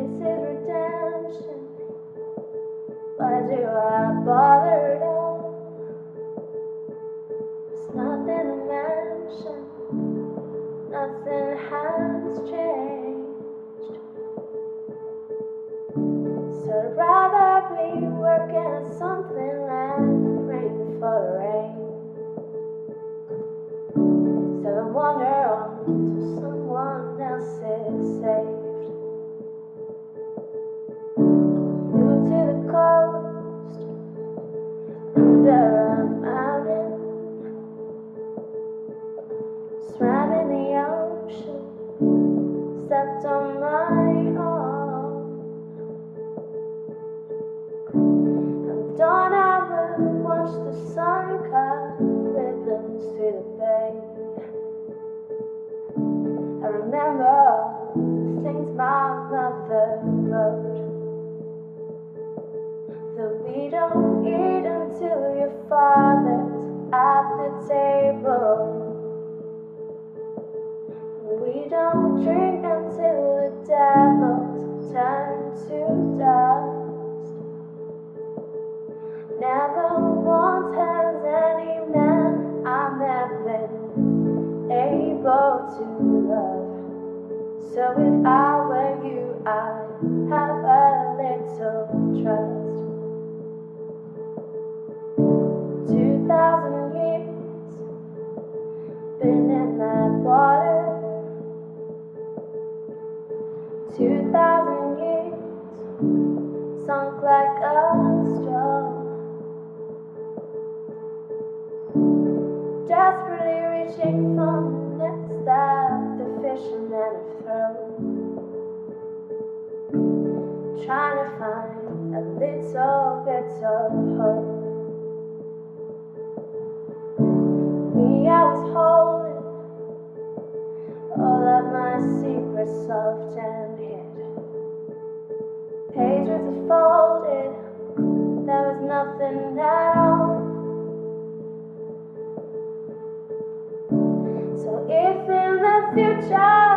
This is redemption. Why do I bother at all? There's nothing to mention. Nothing has changed. So I'd rather be working at something than praying for the rain. So I wander on till someone else is saved. Move to the coast, under a mountain, swam in the ocean, stepped on my own. At dawn I would watch the sun cut ribbons through the bay. I remember all the things my mother wrote, that we don't eat until your father's at the table. We don't drink until the devil's turned to dust. Never once has any man I've ever been able to love. So if I were you, I'd have a little trust. 2,000 years, been in that water. 2,000 years, sunk like a straw. Desperately reaching for the nets that the fishermen have thrown, trying to find a little bit of hope. Me, I was holding all of my secrets soft and hid. Pages are folded, there was nothing at all. So if in the future